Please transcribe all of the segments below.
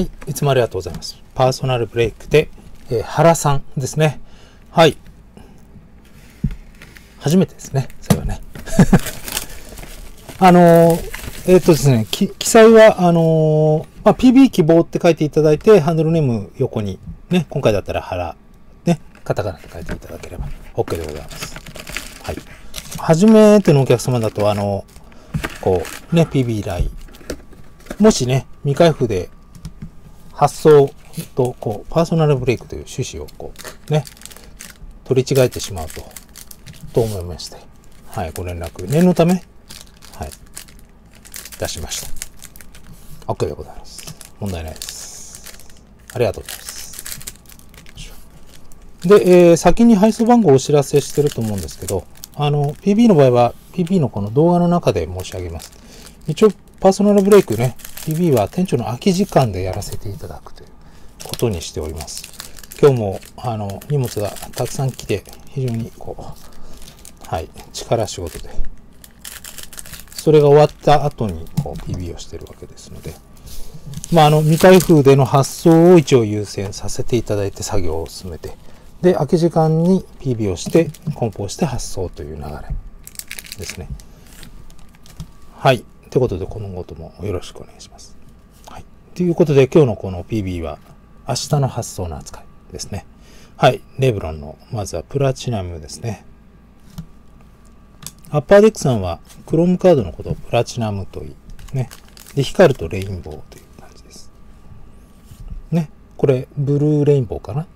いつもありがとうございます。パーソナルブレイクで、原さんですね。はい。初めてですね。それはね。ですね、記載は、PB 希望って書いていただいて、ハンドルネーム横に、ね、今回だったら原、ね、カタカナで書いていただければ OK でございます。はい。初めてのお客様だと、PB 依頼。もしね、未開封で発送と、パーソナルブレイクという趣旨を、取り違えてしまうと思いまして、はい、ご連絡、念のため、はい、出しました。OK でございます。問題ないです。ありがとうございます。で、先に配送番号をお知らせしてると思うんですけど、PB の場合は、PB のこの動画の中で申し上げます。一応、パーソナルブレイクね、PB は店長の空き時間でやらせていただくということにしております。今日も、荷物がたくさん来て、非常にはい、力仕事で、それが終わった後にPB をしているわけですので、未開封での発送を一応優先させていただいて作業を進めて、で、空き時間に PB をして、梱包して発送という流れですね。はい。ということで、今後ともよろしくお願いします。はい。ということで、今日のこの PB は、明日の発送の扱いですね。はい。レブロンの、まずはプラチナムですね。アッパーデックさんは、クロームカードのことをプラチナムと言い、ね。で、光るとレインボーという感じです。ね。これ、ブルーレインボーかな？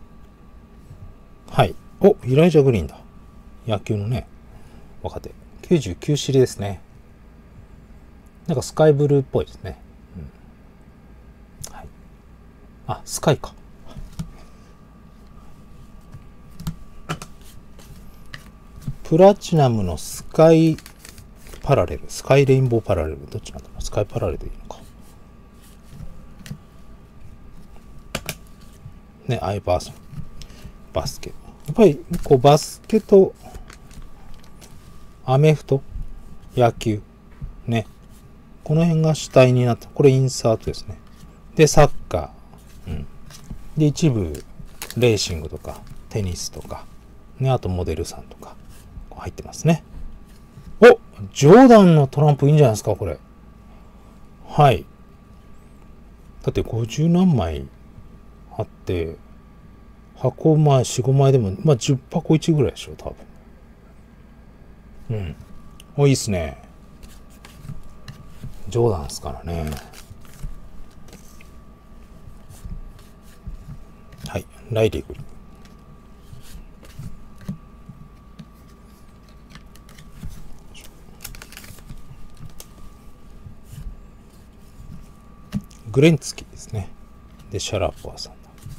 はい。お、イライジャグリーンだ。野球のね、若手。99シリですね。なんかスカイブルーっぽいですね。うん、はい。あ、スカイか。プラチナムのスカイパラレル、スカイレインボーパラレル、どっちなんだろう。スカイパラレルでいいのか。ね、アイバーソン。バスケ。やっぱり、バスケと、アメフト、野球、ね。この辺が主体になった。これインサートですね。で、サッカー。うん。で、一部、レーシングとか、テニスとか、ね、あとモデルさんとか、入ってますね。お！ジョーダンのトランプいいんじゃないですか、これ。はい。だって50何枚あって、箱4、5枚でも、10箱1ぐらいでしょ、多分。うん。お、いいっすね。ジョーダンですからね。はい。ライリグ。グレンツキーですね。で、シャラポワさん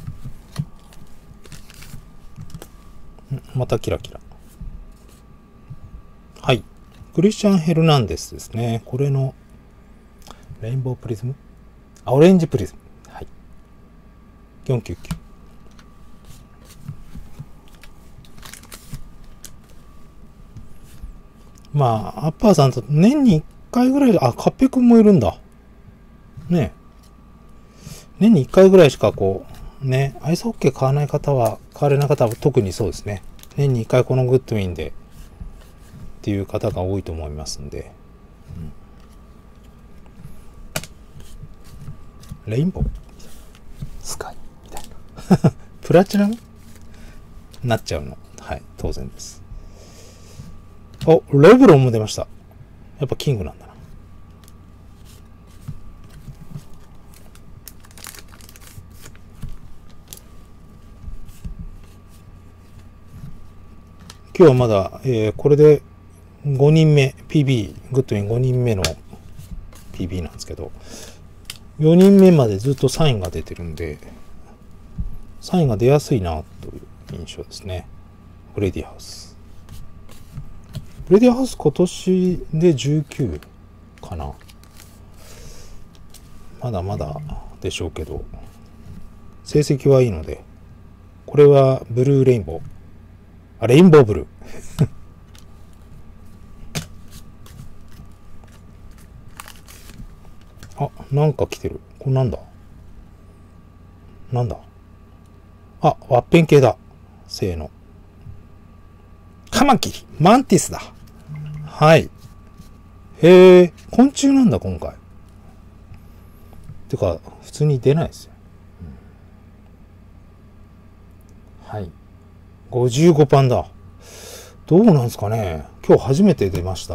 だ。またキラキラ。はい。クリスチャン・ヘルナンデスですね。これの、レインボープリズム？オレンジプリズム。はい。499。アッパーさんと年に1回ぐらい、カッペ君もいるんだ。ねえ。年に1回ぐらいしかね、アイスホッケー買わない方は、買われない方は特にそうですね。年に1回このグッドウィンでっていう方が多いと思いますんで。レインボースカイみたいな。プラチナムなっちゃうの。はい、当然です。お、レブロンも出ました。やっぱキングなんだな。今日はまだ、これで5人目、PB、グッドウィン5人目の PB なんですけど、4人目までずっとサインが出てるんで、サインが出やすいなという印象ですね。ブレディハウス。ブレディハウス今年で19かな。まだまだでしょうけど、成績はいいので、これはブルーレインボー。レインボーブルー。なんか来てる。これなんだ？ なんだ。あ、ワッペン系だ。せーの。カマキリ。マンティスだ。はい。へえ、昆虫なんだ、今回。てか、普通に出ないですよ。はい。55パンだ。どうなんですかね。今日初めて出ました。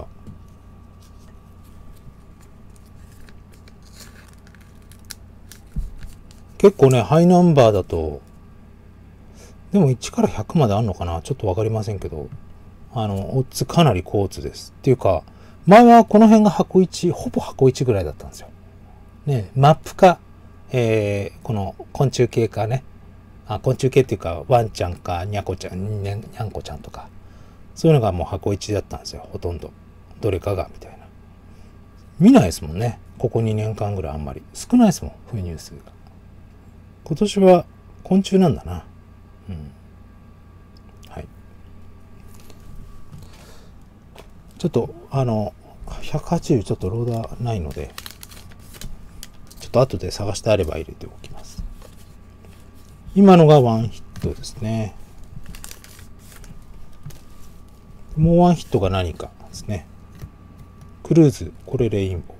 結構ね、ハイナンバーだと、でも1から100まであんのかなちょっとわかりませんけど、オッズかなり高オッズです。っていうか、前はこの辺が箱1、ほぼ箱1ぐらいだったんですよ。ね、マップか、この昆虫系かね。昆虫系っていうか、ワンちゃんか、ニャコちゃん、ニャンコちゃんとか、そういうのがもう箱1だったんですよ。ほとんど。どれかが、みたいな。見ないですもんね。ここ2年間ぐらいあんまり。少ないですもん、封入数が。今年は昆虫なんだな。うん。はい。ちょっと、180ちょっとローダーないので、ちょっと後で探してあれば入れておきます。今のがワンヒットですね。もうワンヒットが何かですね。クルーズ、これレインボ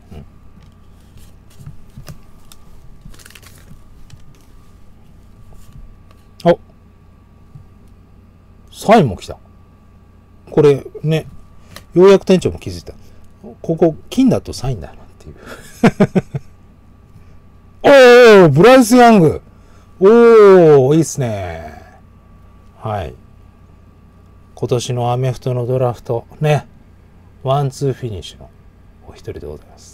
ー。あ、サインも来た。これね、ようやく店長も気づいた。ここ、金だとサインだなっていう。おー、ブライス・ヤング。おー、いいっすね。はい。今年のアメフトのドラフト、ね。ワンツーフィニッシュのお一人でございます。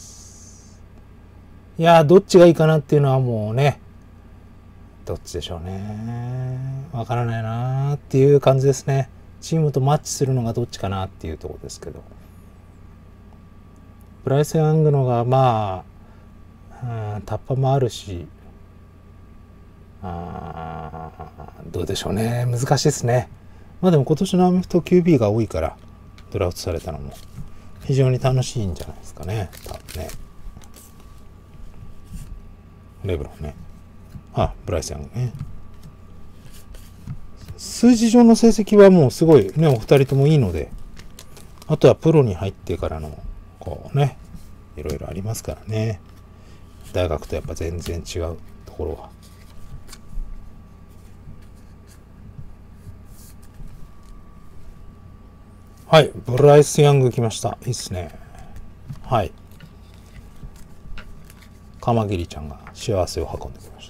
いやー、どっちがいいかなっていうのはもうね、どっちでしょうね。わからないなーっていう感じですね。チームとマッチするのがどっちかなっていうところですけど。ブライス・ヤングのが、まあ、タッパもあるし、どうでしょうね。難しいですね。まあでも今年のアメフト QB が多いからドラフトされたのも非常に楽しいんじゃないですかね。多分ね。レブロンね。ブライス・ヤングね。数字上の成績はもうすごいね、お二人ともいいので、あとはプロに入ってからの、こうね、いろいろありますからね。大学とやっぱ全然違うところは。はい、ブライス・ヤング来ました。いいっすね。はい。カマキリちゃんが幸せを運んできました。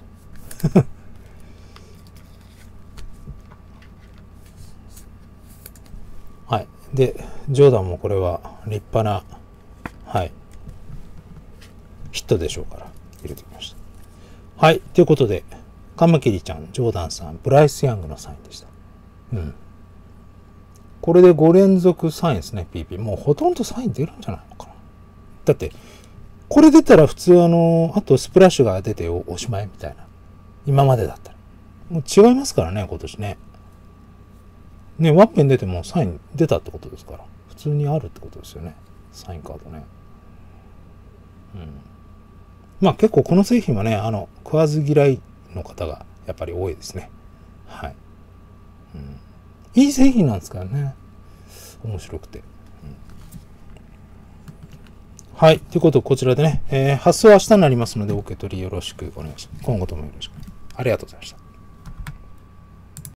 はい。で、ジョーダンもこれは立派な、はい、ヒットでしょうから入れてきました。はい。ということで、カマキリちゃん、ジョーダンさん、ブライス・ヤングのサインでした。うん。これで5連続サインですね、PP。もうほとんどサイン出るんじゃないのかな。だって、これ出たら普通あとスプラッシュが出ておしまいみたいな。今までだったら。もう違いますからね、今年ね。ね、ワッペン出てもサイン出たってことですから。普通にあるってことですよね。サインカードね。うん。まあ結構この製品はね、食わず嫌いの方がやっぱり多いですね。はい。うん、いい製品なんですからね。面白くて。うん、はい。ということで、こちらでね、発送は明日になりますので、お受け取りよろしくお願いします。今後ともよろしく。ありがとうございました。